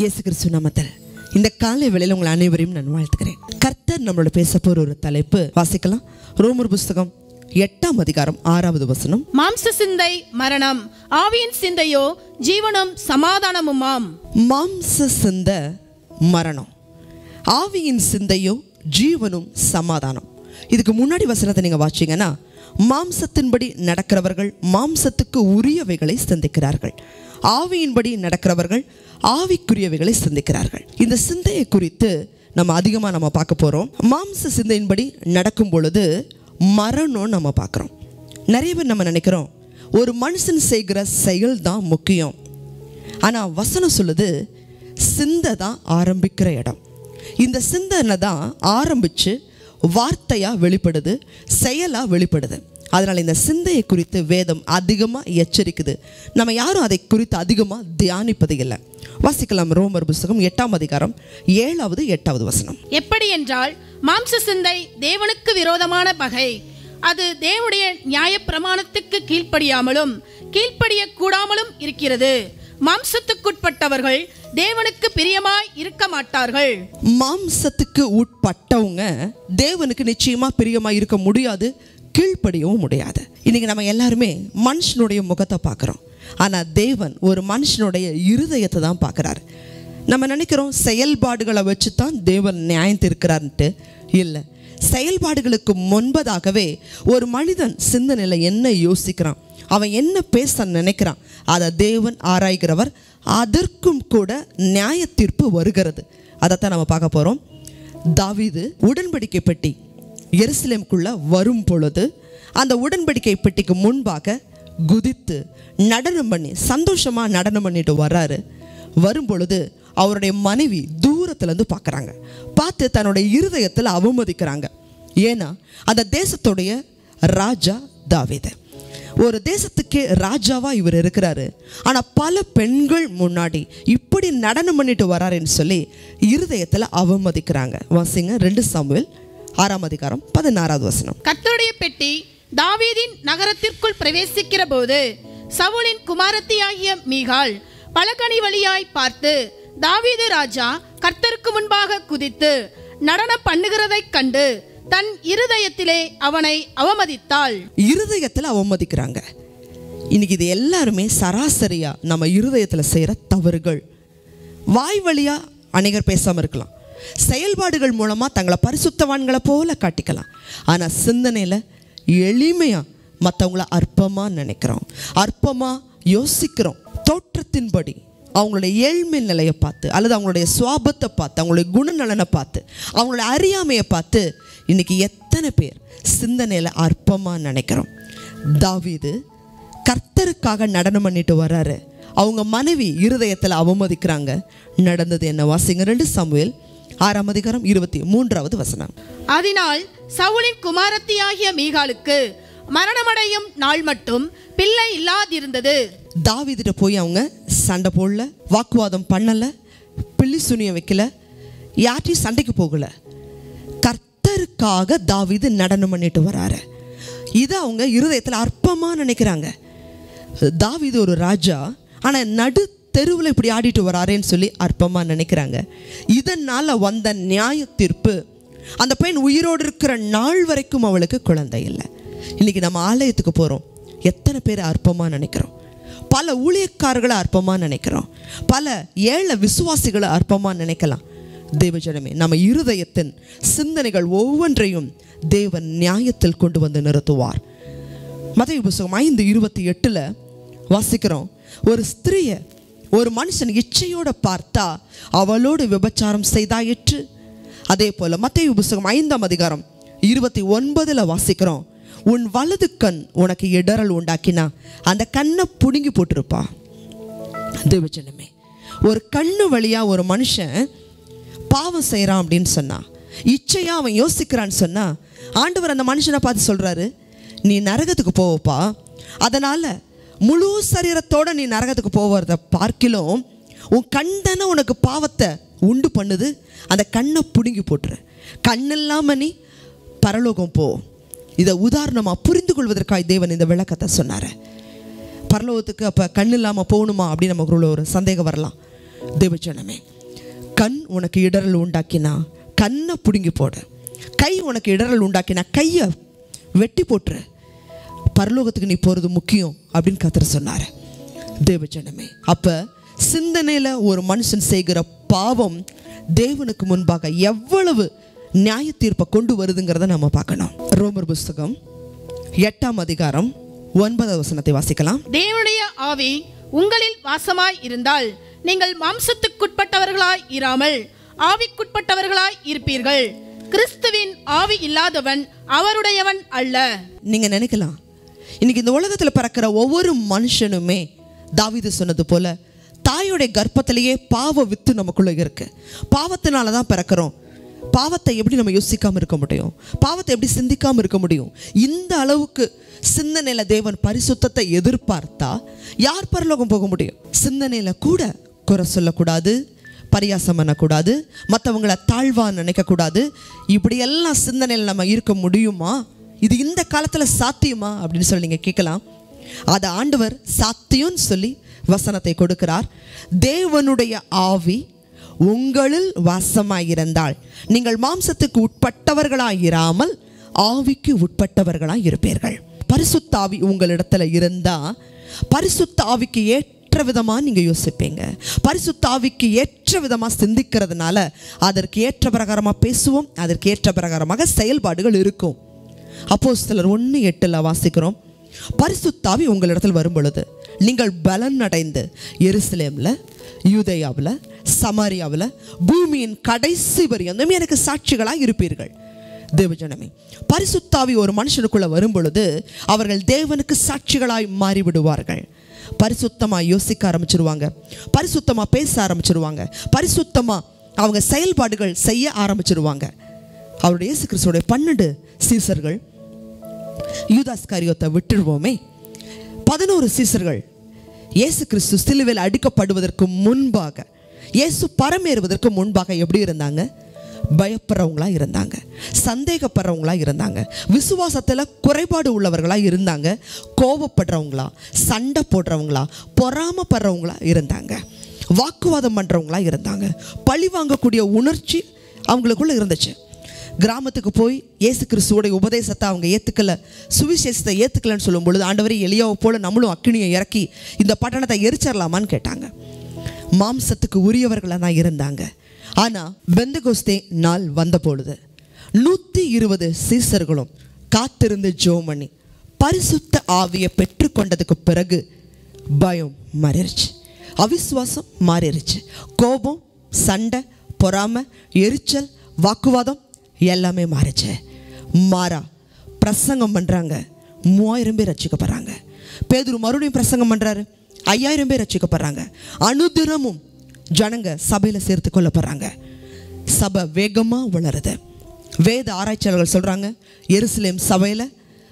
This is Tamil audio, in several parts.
இயேசு கிறிஸ்து நாமத்தில் இந்த காலை வேளையில் உங்கள் அனைவரையும் நான் வாழ்த்துக்கிறேன். கர்த்தர் நம்மளோட பேச போற ஒரு தலைப்பு வாசிக்கலாம். ரோமர் புஸ்தகம் 8ஆம் அதிகாரம் 6வது வசனம். மாம்ச சிந்தை மரணம், ஆவியின் சிந்தையோ ஜீவனும் சமாதானமுமாம். மாம்ச சிந்தை மரணம், ஆவியின் சிந்தையோ ஜீவனும் சமாதானம். இதுக்கு முன்னாடி வசனத்தை நீங்க வாசிங்கன்னா, மாம்சத்தின்படி நடக்கிறவர்கள் மாம்சத்துக்கு உரியவைகளை சிந்திக்கிறார்கள், ஆவியின்படி நடக்கிறவர்கள் ஆவிக்குரியவைகளை சிந்திக்கிறார்கள். இந்த சிந்தையை குறித்து நம்ம அதிகமாக பார்க்க போகிறோம். மாம்ச சிந்தையின்படி நடக்கும் பொழுது மரணம் நம்ம பார்க்குறோம். நிறைய பேர் நம்ம நினைக்கிறோம் ஒரு மனுஷன் செய்கிற செயல் தான் முக்கியம். ஆனால் வசனம் சொல்லுது சிந்தை தான் ஆரம்பிக்கிற இடம். இந்த சிந்தனை தான் ஆரம்பித்து வார்த்தையாக வெளிப்படுது, செயலாக வெளிப்படுது. அதனால் இந்த சிந்தையை குறித்து வேதம் அதிகமாக எச்சரிக்குது. நம்ம யாரும் அதை குறித்து அதிகமாக தியானிப்பது இல்லை. வாசிக்கலாம். ரோமர் புஸ்தகம் 8ஆம் அதிகாரம் 7வது 8வது வசனம். எப்படி என்றால், மாம்ச சிந்தை தேவனுக்கு விரோதமான பகை. அது தேவனுடைய நியாய பிரமாணத்துக்கு கீழ்ப்படியாமலும் கீழ்ப்படிய கூடாமலும் இருக்கிறது. மாம்சத்துக்குட்பட்டவர்கள் தேவனுக்கு பிரியமாய் இருக்க மாட்டார்கள். மாம்சத்துக்கு உட்பட்டவங்க தேவனுக்கு நிச்சயமா பிரியமாய் இருக்க முடியாது, கீழ்ப்படியவும் முடியாது. இன்னைக்கு நம்ம எல்லாருமே மனுஷனுடைய முகத்தை பார்க்குறோம், ஆனால் தேவன் ஒரு மனுஷனுடைய இருதயத்தை தான் பார்க்குறாரு. நம்ம நினைக்கிறோம் செயல்பாடுகளை வச்சு தான் தேவன் நியாயம் தீர்க்கிறார்ன்ட்டு. இல்லை, செயல்பாடுகளுக்கு முன்பதாகவே ஒரு மனிதன் சிந்தனையில் என்ன யோசிக்கிறான், அவன் என்ன பேச நினைக்கிறான், அதை தேவன் ஆராய்கிறவர். அதற்கும் கூட நியாய தீர்ப்பு வருகிறது. அதைத்தான் நம்ம பார்க்க போகிறோம். தாவீது உடன்படிக்கை பெட்டி எருசலேமுக்குள்ள வரும் பொழுது அந்த உடன்படிக்கை பெட்டிக்கு முன்பாக குதித்து நடனம் பண்ணி சந்தோஷமாக நடனம் பண்ணிட்டு வர்றாரு. வரும் பொழுது அவருடைய மனைவி தூரத்துலேருந்து பார்க்குறாங்க. பார்த்து தன்னுடைய இருதயத்தில் அவமதிக்கிறாங்க. ஏன்னா அந்த தேசத்துடைய ராஜா தாவீது. ஒரு தேசத்துக்கே ராஜாவாக இவர் இருக்கிறாரு. ஆனால் பல பெண்கள் முன்னாடி இப்படி நடனம் பண்ணிட்டு வராருன்னு சொல்லி இருதயத்தில் அவமதிக்கிறாங்க. வாசிங்க 2 சாமுவேல் 6ஆம் அதிகாரம் 16வது வசனம். கர்த்தருடைய பெட்டி தாவீதின் நகரத்திற்குள் பிரவேசிக்கிற போது சவுலின் குமாரத்தியாகிய மீகாள் பலகணி வழியாய் பார்த்து, தாவீது ராஜா கர்த்தருக்கு முன்பாக குதித்து நடனம் பண்ணுகிறதை கண்டு தன் இருதயத்திலே அவனை அவமதித்தாள். இருதயத்தில் அவமதிக்கிறாங்க. இன்னைக்கு இது எல்லாருமே சராசரியா நம்ம இருதயத்தில் செய்கிற தவறுகள். வாய் வழியா அநேகர் பேசாமல் இருக்கலாம், செயல்பாடுகள் மூலமாக தங்களை பரிசுத்தவான்களை போல காட்டிக்கலாம். ஆனால் சிந்தனையில் எளிமையாக மற்றவங்கள அற்பமாக நினைக்கிறோம், அற்பமாக யோசிக்கிறோம். தோற்றத்தின்படி அவங்களுடைய ஏழ்மை நிலையை பார்த்து, அல்லது அவங்களுடைய சுவாபத்தை பார்த்து, அவங்களுடைய குணநலனை பார்த்து, அவங்களுடைய அறியாமையை பார்த்து இன்னைக்கு எத்தனை பேர் சிந்தனையில் அற்பமாக நினைக்கிறோம். தாவீது கர்த்தருக்காக நடனம் பண்ணிட்டு வர்றாரு, அவங்க மனைவி இருதயத்தில் அவமதிக்கிறாங்க. நடந்தது என்ன? வாசிங்க 2 சாமுவேல் 6ஆம் அதிகாரம் 23வது வசனம். அதனால் சவுலின் குமாரத்தியாகிய மீகாளுக்கு மரணமடையும் நாள் மட்டும் பிள்ளை இல்லாதிருந்தது. தாவீதுட்ட போய் அவங்க சண்டை போடல, வாக்குவாதம் பண்ணல, பிள்ளி சுனிய வைக்கல, யார்ட்டையும் சண்டைக்கு போகல. கர்த்தருக்காக தாவீது நடனம் பண்ணிட்டு வராரு. இதை அவங்க இருதயத்தில் அற்பமாக நினைக்கிறாங்க. தாவீது ஒரு ராஜா, ஆனால் நடு தெருவில் இப்படி ஆடிட்டு வராரேன்னு சொல்லி அற்பமாக நினைக்கிறாங்க. இதனால் வந்த நியாய தீர்ப்பு, அந்த பெண் உயிரோடு இருக்கிற நாள் வரைக்கும் அவளுக்கு குழந்தை இல்லை. இன்னைக்கு நம்ம ஆலயத்துக்கு போகிறோம், எத்தனை பேர் அற்பமாக நினைக்கிறோம், பல ஊழியக்காரர்களை அற்பமாக நினைக்கிறோம், பல ஏழை விசுவாசிகளை அற்பமாக நினைக்கலாம். தேவஜனமே, நம்ம இருதயத்தின் சிந்தனைகள் ஒவ்வொன்றையும் தேவன் நியாயத்தில் கொண்டு வந்து நிறுத்துவார். மத்தேயு புத்தகம் 5:28 வாசிக்கிறோம், ஒரு ஸ்திரியை ஒரு மனுஷன் இச்சையோட பார்த்தா அவளோடு விபச்சாரம் செய்தாயிற்று. அதே போல மத்தேயு புத்தகம் 5ஆம் அதிகாரம் 29 வாசிக்கிறோம், உன் வலது கண் உனக்கு இடறல் உண்டாக்கினா அந்த கண்ணை புடுங்கி போட்டிருப்பா. தேவஜனமே, ஒரு கண்ணு வழியா ஒரு மனுஷன் பாவம் செய்கிறான் அப்படின்னு சொன்னா, இச்சையா அவன் யோசிக்கிறான்னு சொன்னா, ஆண்டவர் அந்த மனுஷனை பார்த்து சொல்றாரு, நீ நரகத்துக்கு போவப்பா. அதனால முழு சரீரத்தோட நீ நரகத்துக்கு போவதை பார்க்கிலும் உன் கண் தானே உனக்கு பாவத்தை உண்டு பண்ணுது, அந்த கண்ணை பிடுங்கி போட்டுரு, கண் இல்லாம நீ பரலோகம் போ. இதை உதாரணமாக புரிந்து கொள்வதற்காக தேவன் இந்த விளக்கத்தை சொன்னார். பரலோகத்துக்கு அப்போ கண் இல்லாமல் போகணுமா அப்படின்னு நமக்குள்ள ஒரு சந்தேகம் வரலாம். தேவஜனமே, கண் உனக்கு இடரல் உண்டாக்கினா கண்ணை பிடுங்கி போடு, கை உனக்கு இடரல் உண்டாக்கினா கையை வெட்டி போட்டுரு, பரலோகத்துக்கு நீ போகிறது முக்கியம் அப்படின்னு கர்த்தர் சொன்னார். தேவஜனமே, அப்போ சிந்தனையில் ஒரு மனுஷன் செய்கிற பாவம் தேவனுக்கு முன்பாக எவ்வளவு நியாய தீர்ப்பை கொண்டு வருதுங்கிறத நம்ம பார்க்கணும். ரோமர் புஸ்தகம் 8ஆம் அதிகாரம் 9வது வசனத்தை வாசிக்கலாம். தேவனுடைய ஆவி உங்களில் வாசமாய் இருந்தால் நீங்கள் மாம்சத்துக்குட்பட்டவர்களாய் இராமல் ஆவிக்குட்பட்டவர்களாய் இருப்பீர்கள். கிறிஸ்துவின் ஆவி இல்லாதவன் அவருடையவன் அல்ல. நீங்க நினைக்கலாம், இன்னைக்கு இந்த உலகத்தில் பிறக்கிற ஒவ்வொரு மனுஷனுமே தாவீது சொன்னது போல தாயோடைய கர்ப்பத்திலேயே பாவ வித்து நமக்குள்ள இருக்கு. பாவத்தினால தான் பிறக்கிறோம். பாவத்தை எப்படி நம்ம யோசிக்காம இருக்க முடியும்? பாவத்தை எப்படி சிந்திக்காம இருக்க முடியும்? இந்த அளவுக்கு சிந்தனையில தேவன் பரிசுத்தத்தை எதிர்பார்த்தா யார் பரலோகம் போக முடியும்? சிந்தனையில கூட குறை சொல்லக்கூடாது, பரியாசம் பண்ணக்கூடாது, மற்றவங்களை தாழ்வா நினைக்கக்கூடாது. இப்படியெல்லாம் சிந்தனையில் நம்ம இருக்க முடியுமா? இது இந்த காலத்தில் சாத்தியமா அப்படின்னு சொல்லி நீங்கள் கேட்கலாம். அதை ஆண்டவர் சாத்தியம்னு சொல்லி வசனத்தை கொடுக்கிறார். தேவனுடைய ஆவி உங்களில் வாசமாயிருந்தால் நீங்கள் மாம்சத்துக்கு உட்பட்டவர்களாயிராமல் ஆவிக்கு உட்பட்டவர்களாய் இருப்பீர்கள். பரிசுத்த ஆவி உங்களிடத்துல இருந்தா பரிசுத்த ஆவிக்கு ஏற்ற விதமா நீங்க யோசிப்பீங்க. பரிசுத்த ஆவிக்கு ஏற்ற விதமா சிந்திக்கிறதுனால அதற்கு ஏற்ற பிரகாரமா பேசுவோம், அதற்கு ஏற்ற பிரகாரமாக செயல்பாடுகள் இருக்கும். அப்போஸ்தலர் 1:8 வாசிக்கிறோம், பரிசுத்த ஆவி உங்களிடத்தில் வரும் பொழுது நீங்கள் பலன் அடைந்து எருசலேமில், யூதேயாவில், சமாரியாவில், பூமியின் கடைசி வரையும் எனக்கு சாட்சிகளாக இருப்பீர்கள். தேவஜனமே, பரிசுத்த ஆவி ஒரு மனுஷனுக்குள்ள வரும் பொழுது அவர்கள் தேவனுக்கு சாட்சிகளாய் மாறிவிடுவார்கள். பரிசுத்தமாக யோசிக்க ஆரம்பிச்சிருவாங்க, பரிசுத்தமாக பேச ஆரம்பிச்சிருவாங்க, பரிசுத்தமாக அவங்க செயல்பாடுகள் செய்ய ஆரம்பிச்சிருவாங்க. அவருடைய இயேசு கிறிஸ்துவோட 12 சீசர்கள், யூதாஸ் காரியோத்தை விட்டுடுவோமே, 11 சீசர்கள் இயேசு கிறிஸ்து சிலுவையில் அடிக்கப்படுவதற்கு முன்பாக, இயேசு பரமேறுவதற்கு முன்பாக எப்படி இருந்தாங்க? பயப்படுறவங்களா இருந்தாங்க, சந்தேகப்படுறவங்களா இருந்தாங்க, விசுவாசத்தில் குறைபாடு உள்ளவர்களா இருந்தாங்க, கோபப்படுறவங்களா, சண்டை போடுறவங்களா, பொறாமப்படுறவங்களா இருந்தாங்க, வாக்குவாதம் பண்ணுறவங்களா இருந்தாங்க, பழி வாங்கக்கூடிய உணர்ச்சி அவங்களுக்குள்ள இருந்துச்சு. கிராமத்துக்கு போய் இயேசு கிறிஸ்துவோடைய உபதேசத்தை அவங்க ஏற்றுக்கல, சுவிசேஷத்தை ஏற்றுக்கலன்னு சொல்லும் பொழுது ஆண்டவரே எலியாவை போல நம்மளும் அக்கினியை இறக்கி இந்த பட்டணத்தை எரிச்சிடலாமான்னு கேட்டாங்க. மாம்சத்துக்கு உரியவர்களாக தான் இருந்தாங்க. ஆனால் பெந்தகோஸ்தே நாள் வந்த பொழுது 120 சீசர்களும் காத்திருந்து ஜெபம் பண்ணி பரிசுத்த ஆவியை பெற்றுக்கொண்டதுக்கு பிறகு பயம் மாறிடுச்சு, அவிசுவாசம் மாறிடுச்சு, கோபம், சண்டை, பொறாமை, எரிச்சல், வாக்குவாதம் எல்லாமே மாறிச்சு. மாறா பிரசங்கம் பண்ணுறாங்க, 3000 பேர் ரட்சிக்கப்படுறாங்க. பேதுரு மறுபடியும் பிரசங்கம் பண்ணுறாரு, 5000 பேர் ரட்சிக்கப்படுறாங்க. அனுதினமும் ஜனங்க சபையில் சேர்த்து கொள்ளப்படுறாங்க. சபை வேகமாக வளருது. வேத ஆராய்ச்சியாளர்கள் சொல்கிறாங்க, எருசலேம் சபையில்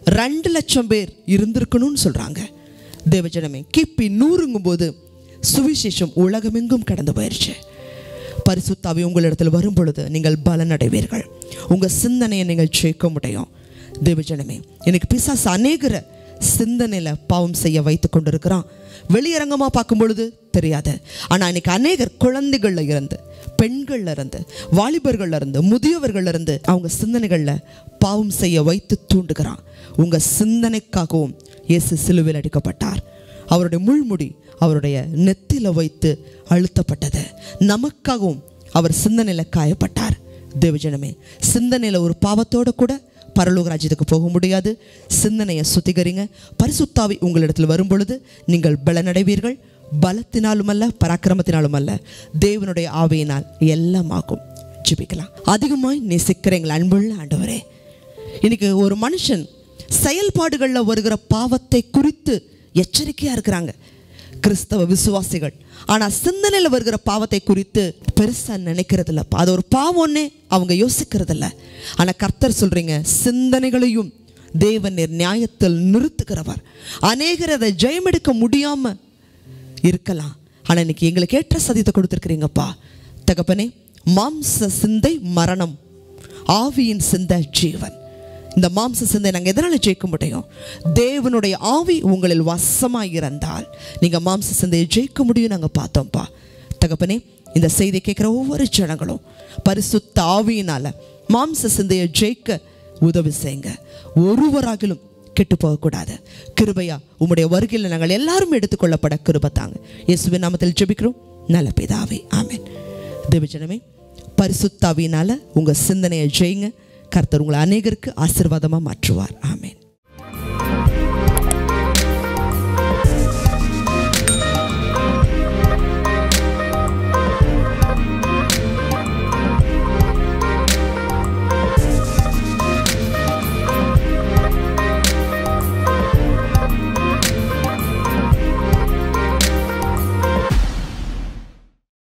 2 லட்சம் பேர் இருந்திருக்கணும்னு சொல்கிறாங்க. தேவஜனமே, கிபி 100 சுவிசேஷம் உலகமெங்கும் கடந்து போயிடுச்சு. பரிசுத்த ஆவி உங்களிடத்தில் வரும் பொழுது நீங்கள் பலன் அடைவீர்கள். உங்கள் சிந்தனையை நீங்கள் ஜெயிக்க முடியும். தேவஜனமே, எனக்கு பிசாசு அநேகரை சிந்தனையில் பாவம் செய்ய வைத்து கொண்டிருக்கிறான். வெளியரங்கமாக பார்க்கும் பொழுது தெரியாது, ஆனால் இன்னைக்கு அநேகர் குழந்தைகளில் இருந்து, பெண்களில் இருந்து, வாலிபர்களில் இருந்து, முதியவர்கள் இருந்து அவங்க சிந்தனைகளில் பாவம் செய்ய வைத்து தூண்டுகிறான். உங்கள் சிந்தனைக்காகவும் இயேசு சிலுவையில் அடிக்கப்பட்டார். அவருடைய முள்முடி அவருடைய நெத்தில வைத்து அழுத்தப்பட்டது. நமக்காகவும் அவர் சிந்தனையில் காயப்பட்டார். தேவஜனமே, சிந்தனையில் ஒரு பாவத்தோடு கூட பரலோக ராஜ்யத்துக்கு போக முடியாது. சிந்தனையை சுத்திகரிங்க. பரிசுத்த ஆவி உங்களிடத்தில் வரும் பொழுது நீங்கள் பலனடைவீர்கள். பலத்தினாலும் அல்ல, பராக்கிரமத்தினாலும் அல்ல, தேவனுடைய ஆவியினால் எல்லாம் ஆகும். ஜெபிக்கலாம். அதிகமாய் நேசிக்கிற எங்கள் அன்புள்ள ஆண்டவரே, இன்னைக்கு ஒரு மனுஷன் செயல்பாடுகளில் வருகிற பாவத்தை குறித்து எச்சரிக்கையாக இருக்கிறாங்க கிறிஸ்தவ விசுவாசிகள். ஆனால் சிந்தனையில் வருகிற பாவத்தை குறித்து பெருசாக நினைக்கிறது இல்லைப்பா. அது ஒரு பாவம்னே அவங்க யோசிக்கிறது இல்லை. ஆனால் கர்த்தர் சொல்கிறீங்க, சிந்தனைகளையும் தேவன் நியாயத்தில் நிறுத்துகிறவர். அநேகர் அதை ஜெயமெடுக்க முடியாமல் இருக்கலாம், ஆனால் இன்னைக்கு எங்களுக்கு ஏற்ற சதியத்தை கொடுத்துருக்கிறீங்கப்பா. தகப்பனே, மாம்ச சிந்தை மரணம், ஆவியின் சிந்தை ஜீவன். இந்த மாம்ச சிந்தை நாங்கள் எதனால் ஜெயிக்க முடியும்? தேவனுடைய ஆவி உங்களில் வசமாக இருந்தால் நீங்கள் மாம்ச சிந்தையை ஜெயிக்க முடியும். நாங்கள் பார்த்தோம்ப்பா. தகப்பனே, இந்த செய்தி கேட்குற ஒவ்வொரு ஜனங்களும் பரிசுத்த ஆவியினால மாம்ச சிந்தையை ஜெயிக்க உதவி செய்யுங்க. ஒருவராகிலும் கெட்டு போகக்கூடாது. கிருபையா உம்முடைய வருகையில் நாங்கள் எல்லாரும் எடுத்துக்கொள்ளப்பட கிருபை தாங்க. இயேசுவின் நாமத்தில் ஜெபிக்கிறோம் நல்ல பிதாவே, ஆமென். தேவஜனமே, பரிசுத்த ஆவியினால உங்க சிந்தனையை ஜெயிங்க. கர்த்தர் உங்களை அநேகருக்கு ஆசீர்வாதமா மாற்றுவார். ஆமென்.